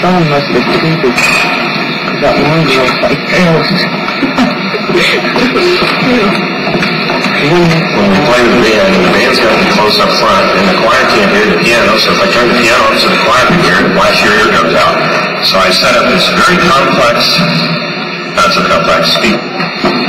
phone must be stupid. That one girl like else. When we play with the band, and the band's got to be close up front, and the choir can't hear the piano, so if I turn the piano on so the choir can hear it, blast your ear comes out. So I set up this very complex, not so complex, speak.